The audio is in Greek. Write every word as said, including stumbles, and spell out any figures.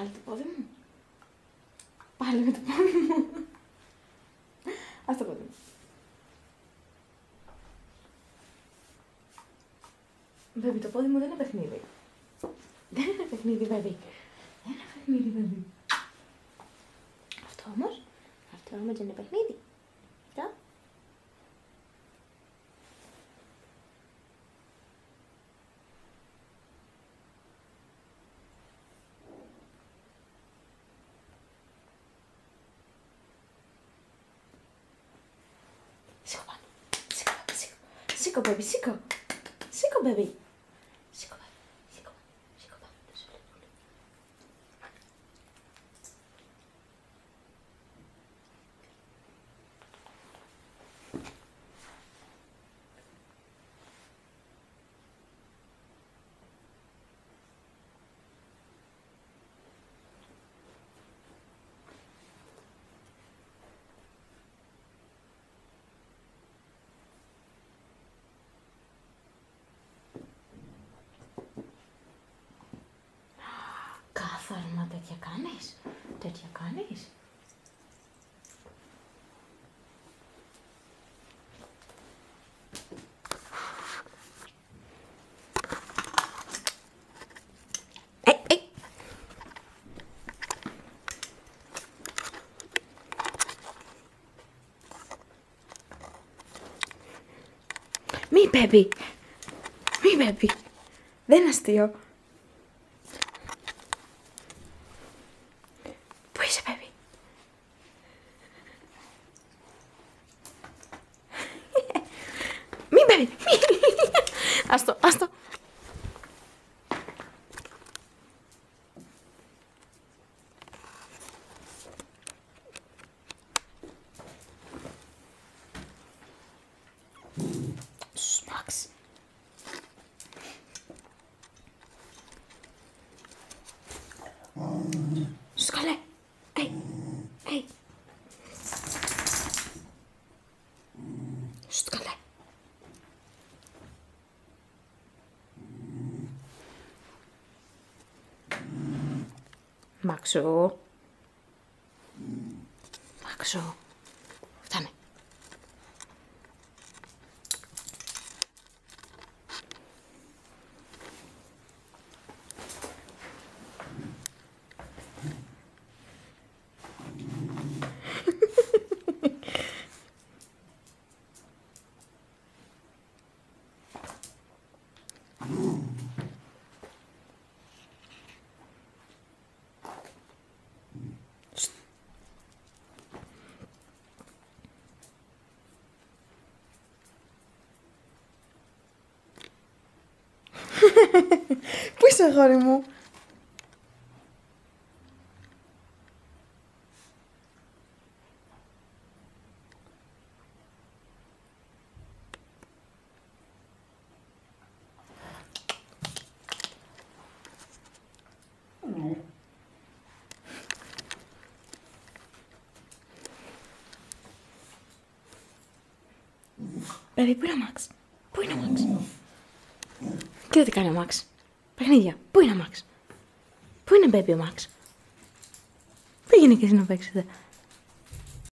Πάλι το πόδι μου. Πάλι με το πόδι μου. Ας το πόδι μου. Baby, το πόδι μου δεν είναι παιχνίδι. Δεν είναι παιχνίδι, baby. Δεν είναι παιχνίδι, baby. Αυτό όμως, αυτό όμως δεν είναι παιχνίδι. Αυτό. Σήκω πάνω. Σήκω, σήκω. Σήκω, baby, σήκω. Σήκω, baby. Σήκω, baby. Σήκω, σήκω πάνω. Κάθαρμα τέτοια κάνεις, τέτοια κάνεις. Ε, ε. Μη, baby. Μη, baby. Δεν είναι αστείο. Πού είσαι, baby? Μη, baby, μη. Άστο, άστο. Σμαξ. Σκαλέ. Ey. Ey. Σκαλέ. Μάξο. Μάξο. Φτάνε. Πού είσαι, αγόρι μου? Παιδί, πού είναι ο Μαξ? Πού είναι ο Μαξ? Κοίτα τι κάνει ο Μαξ. Παιχνίδια. Πού είναι ο Μαξ? Πού είναι, baby, ο Μαξ? Πήγαινε και εσύ να παίξετε.